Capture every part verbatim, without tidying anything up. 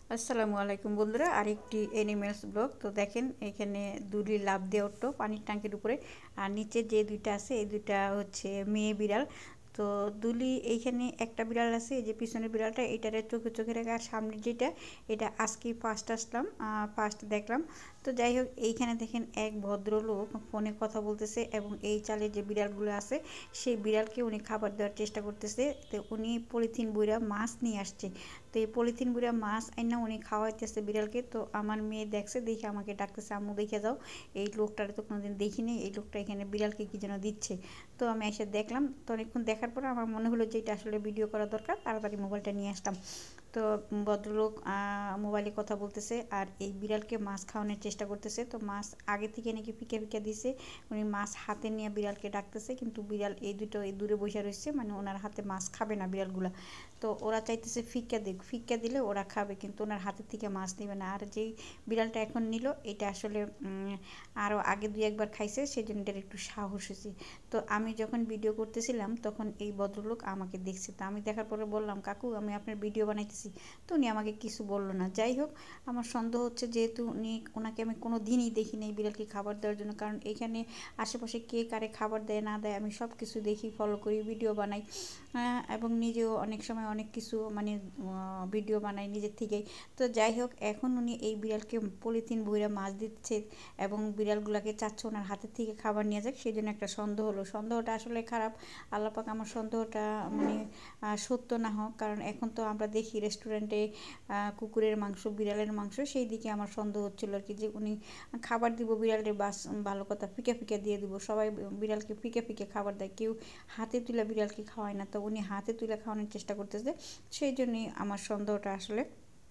আসসালামু আলাইকুম বন্ধুরা, আরেকটি এনিমেলস ব্লগ। তো দেখেন এখানে দুলি লাফ দিয়ে উঠতো পানির ট্যাঙ্কির উপরে, আর নিচে যে দুইটা আছে এই দুইটা হচ্ছে মেয়ে বিড়াল। তো দুলি এইখানে একটা বিড়াল আছে, এই যে পিছনের বিড়ালটা, এটারে চোখে চোখে রেখে, আর সামনে যেটা এটা আজকে ফার্স্ট আসলাম, ফার্স্ট দেখলাম। তো যাই হোক, এইখানে দেখেন এক ভদ্রলোক ফোনে কথা বলতেছে এবং এই চালে যে বিড়ালগুলো আছে সেই বিড়ালকে উনি খাবার দেওয়ার চেষ্টা করতেছে। তো উনি পলিথিন বইরা মাছ নিয়ে আসছে। তো এই পলিথিন বইরা মাছ আইনা উনি খাওয়াইতেছে বিড়ালকে। তো আমার মেয়ে দেখছে, দেখে আমাকে ডাকতেছে, আম্মু দেখে যাও, এই লোকটারে তো কোনোদিন দেখিনি, এই লোকটা এখানে বিড়ালকে কি যেন দিচ্ছে। তো আমি এসে দেখলাম, তো অনেকক্ষণ দেখার পরে আমার মনে হলো যে এটা আসলে ভিডিও করা দরকার, তাড়াতাড়ি মোবাইলটা নিয়ে আসতাম। তো ভদ্রলোক মোবাইলে কথা বলতেছে আর এই বিড়ালকে মাছ খাওয়ানোর চেষ্টা করতেছে। তো মাছ আগে থেকে নাকি ফিকে ফিকে দিছে, উনি মাছ হাতে নিয়ে বিড়ালকে ডাকতেছে, কিন্তু বিড়াল এই দুটো এই দূরে বসে রয়েছে, মানে ওনার হাতে মাছ খাবে না বিড়ালগুলা। তো ওরা চাইতেছে ফিক্কা দিক, ফিক্কা দিলে ওরা খাবে, কিন্তু ওনার হাতের থেকে মাছ নেবে না। আর যেই বিড়ালটা এখন নিল এটা আসলে আরও আগে দুই একবার খাইছে, সেই জন্য এটার একটু সাহস হয়েছে। তো আমি যখন ভিডিও করতেছিলাম তখন এই ভদ্রলোক আমাকে দেখছে। তো আমি দেখার পরে বললাম, কাকু আমি আপনার ভিডিও বানাইতেছি। তো উনি আমাকে কিছু বললো না। যাই হোক, আমার সন্দেহ হচ্ছে যেহেতু উনি, ওনাকে আমি কোনো দিনই দেখিনি এই বিড়ালকে খাবার দেওয়ার জন্য, কারণ এখানে আশেপাশে কে কারে খাবার দেয় না দেয় আমি সব কিছু দেখি, ফলো করি, ভিডিও বানাই, এবং নিজেও অনেক সময় অনেক কিছু মানে ভিডিও বানাই নিজের থেকেই। তো যাই হোক, এখন উনি এই বিড়ালকে পলিথিন বইরা মাছ দিচ্ছে এবং বিড়ালগুলোকে চাচ্ছে ওনার হাতের থেকে খাবার নিয়ে যাক, সেই জন্য একটা সন্দেহ হলো। সন্দেহটা আসলে খারাপ, আল্লাহ পাক আমার সন্দেহটা মানে সত্য না হোক, কারণ এখন তো আমরা দেখি রেস্টুরেন্টে কুকুরের মাংস, বিড়ালের মাংস, সেই দিকে আমার সন্দেহ হচ্ছিল আর কি, যে উনি খাবার দিব বিড়ালের, বাস ভালো কথা, ফিকে ফিকে দিয়ে দিব। সবাই বিড়ালকে ফিকে ফিকে খাবার দেয়, কেউ হাতে তুলে বিড়ালকে খাওয়ায় না। তো উনি হাতে তুলে খাওয়ানোর চেষ্টা করতেছে, সেই জন্যই আমার সন্দেহটা আসলে।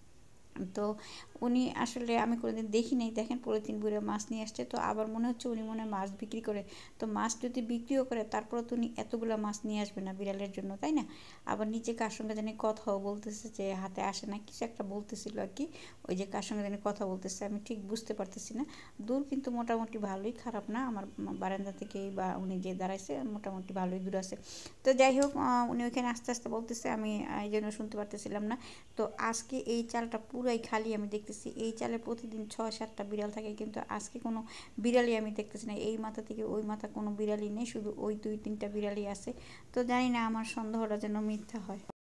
তো উনি আসলে আমি কোনোদিন দেখি নাই, দেখেন পলিথিন ভরে মাছ নিয়ে আসছে। তো আবার মনে হচ্ছে উনি মনে হয় মাছ বিক্রি করে। তো মাছ যদি বিক্রিও করে তারপরে তো উনি এতগুলো মাছ নিয়ে আসবে না বিড়ালের জন্য, তাই না? আবার নিচে কার সঙ্গে জানি কথাও বলতেছে, যে হাতে আসে না কিছু একটা বলতেছিল আর কি, ওই যে কার সঙ্গে জানি কথা বলতেছে, আমি ঠিক বুঝতে পারতেছি না। দূর কিন্তু মোটামুটি ভালোই, খারাপ না, আমার বারান্দা থেকে বা উনি যে দাঁড়াইছে মোটামুটি ভালোই দূর আছে। তো যাই হোক, উনি ওইখানে আস্তে আস্তে বলতেছে, আমি এই জন্য শুনতে পারতেছিলাম না। তো আজকে এই চালটা পুরাই খালি, আমি দেখতেছি এই চালে প্রতিদিন ছয় সাতটা বিড়াল থাকে, কিন্তু আজকে কোনো বিড়ালই আমি দেখতেছি না। এই মাথা থেকে ওই মাথা কোনো বিড়ালই নেই, শুধু ওই দুই তিনটা বিড়ালই আছে। তো জানি না, আমার সন্দেহটা যেন মিথ্যা হয়।